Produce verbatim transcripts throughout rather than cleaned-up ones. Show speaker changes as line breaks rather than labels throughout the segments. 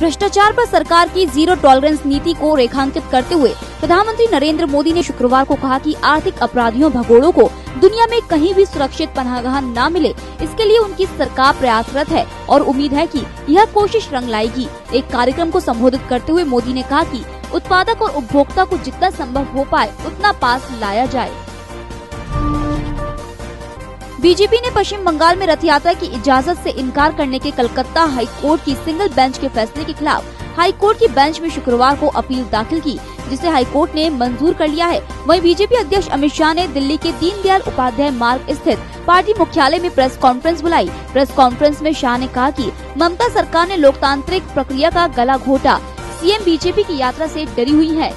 भ्रष्टाचार पर सरकार की जीरो टॉलरेंस नीति को रेखांकित करते हुए प्रधानमंत्री नरेंद्र मोदी ने शुक्रवार को कहा कि आर्थिक अपराधियों भगोड़ों को दुनिया में कहीं भी सुरक्षित पनाहगाह न मिले, इसके लिए उनकी सरकार प्रयासरत है और उम्मीद है कि यह कोशिश रंग लाएगी। एक कार्यक्रम को संबोधित करते हुए मोदी ने कहा कि उत्पादक और उपभोक्ता को जितना संभव हो पाए उतना पास लाया जाए। बीजेपी ने पश्चिम बंगाल में रथ यात्रा की इजाजत से इनकार करने के कलकत्ता हाई कोर्ट की सिंगल बेंच के फैसले के खिलाफ हाई कोर्ट की बेंच में शुक्रवार को अपील दाखिल की, जिसे हाई कोर्ट ने मंजूर कर लिया है। वहीं बीजेपी अध्यक्ष अमित शाह ने दिल्ली के दीनदयाल उपाध्याय मार्ग स्थित पार्टी मुख्यालय में प्रेस कॉन्फ्रेंस बुलाई। प्रेस कॉन्फ्रेंस में शाह ने कहा कि ममता सरकार ने लोकतांत्रिक प्रक्रिया का गला घोटा, सीएम बीजेपी की यात्रा से डरी हुई है।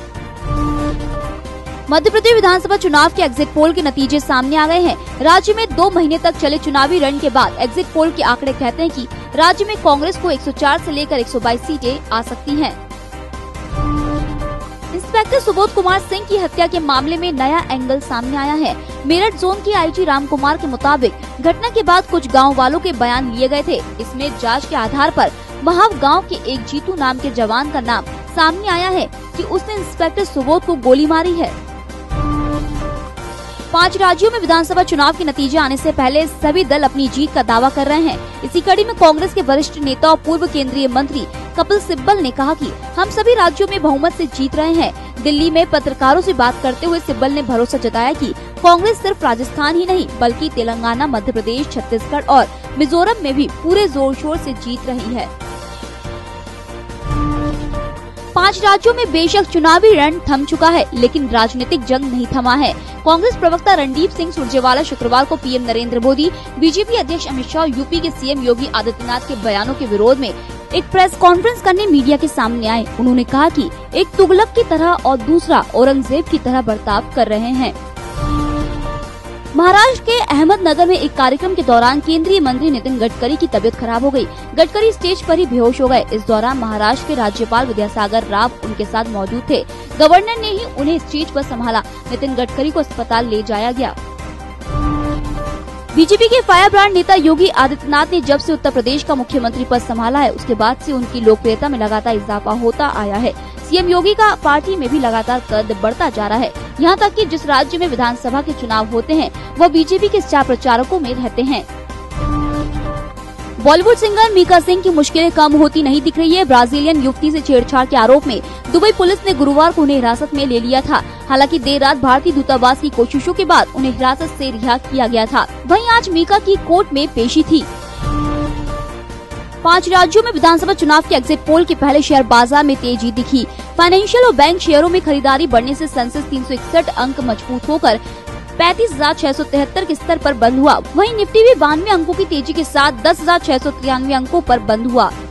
मध्य प्रदेश विधानसभा चुनाव के एग्जिट पोल के नतीजे सामने आ गए हैं। राज्य में दो महीने तक चले चुनावी रण के बाद एग्जिट पोल के आंकड़े कहते हैं कि राज्य में कांग्रेस को एक सौ चार से लेकर एक सौ बाईस सीटें आ सकती हैं। इंस्पेक्टर सुबोध कुमार सिंह की हत्या के मामले में नया एंगल सामने आया है। मेरठ जोन के आईजी राम कुमार के मुताबिक घटना के बाद कुछ गाँव वालों के बयान लिए गए थे। इसमें जाँच के आधार पर महाव गाँव के एक जीतू नाम के जवान का नाम सामने आया है कि उसने इंस्पेक्टर सुबोध को गोली मारी है। पांच राज्यों में विधानसभा चुनाव के नतीजे आने से पहले सभी दल अपनी जीत का दावा कर रहे हैं। इसी कड़ी में कांग्रेस के वरिष्ठ नेता और पूर्व केंद्रीय मंत्री कपिल सिब्बल ने कहा कि हम सभी राज्यों में बहुमत से जीत रहे हैं। दिल्ली में पत्रकारों से बात करते हुए सिब्बल ने भरोसा जताया कि कांग्रेस सिर्फ राजस्थान ही नहीं बल्कि तेलंगाना, मध्य प्रदेश, छत्तीसगढ़ और मिजोरम में भी पूरे जोर शोर से जीत रही है। पांच राज्यों में बेशक चुनावी रण थम चुका है, लेकिन राजनीतिक जंग नहीं थमा है। कांग्रेस प्रवक्ता रणदीप सिंह सुरजेवाला शुक्रवार को पीएम नरेंद्र मोदी, बीजेपी अध्यक्ष अमित शाह, यूपी के सीएम योगी आदित्यनाथ के बयानों के विरोध में एक प्रेस कॉन्फ्रेंस करने मीडिया के सामने आए। उन्होंने कहा कि एक तुगलक की तरह और दूसरा औरंगजेब की तरह बर्ताव कर रहे हैं। महाराष्ट्र के अहमदनगर में एक कार्यक्रम के दौरान केंद्रीय मंत्री नितिन गडकरी की तबीयत खराब हो गई। गडकरी स्टेज पर ही बेहोश हो गए। इस दौरान महाराष्ट्र के राज्यपाल विद्यासागर राव उनके साथ मौजूद थे। गवर्नर ने ही उन्हें स्टेज पर संभाला। नितिन गडकरी को अस्पताल ले जाया गया। बीजेपी के फायर ब्रांड नेता योगी आदित्यनाथ ने जब से उत्तर प्रदेश का मुख्यमंत्री पद संभाला है, उसके बाद से उनकी लोकप्रियता में लगातार इजाफा होता आया है। सीएम योगी का पार्टी में भी लगातार कद बढ़ता जा रहा है। यहाँ तक कि जिस राज्य में विधानसभा के चुनाव होते हैं वह बीजेपी के स्टार प्रचारकों में रहते हैं। बॉलीवुड सिंगर मीका सिंह की मुश्किलें कम होती नहीं दिख रही है। ब्राजीलियन युवती से छेड़छाड़ के आरोप में दुबई पुलिस ने गुरुवार को उन्हें हिरासत में ले लिया था। हालांकि देर रात भारतीय दूतावास की कोशिशों के बाद उन्हें हिरासत से रिहा किया गया था। वहीं आज मीका की कोर्ट में पेशी थी। पांच राज्यों में विधानसभा चुनाव के एग्जिट पोल के पहले शेयर बाजार में तेजी दिखी। फाइनेंशियल और बैंक शेयरों में खरीदारी बढ़ने से सेंसेक्स तीन सौ इकसठ अंक मजबूत होकर पैंतीस हजार छह सौ तिहत्तर के स्तर पर बंद हुआ। वहीं निफ्टी भी बानवे अंकों की तेजी के साथ दस हजार छह सौ तिरानवे अंकों पर बंद हुआ।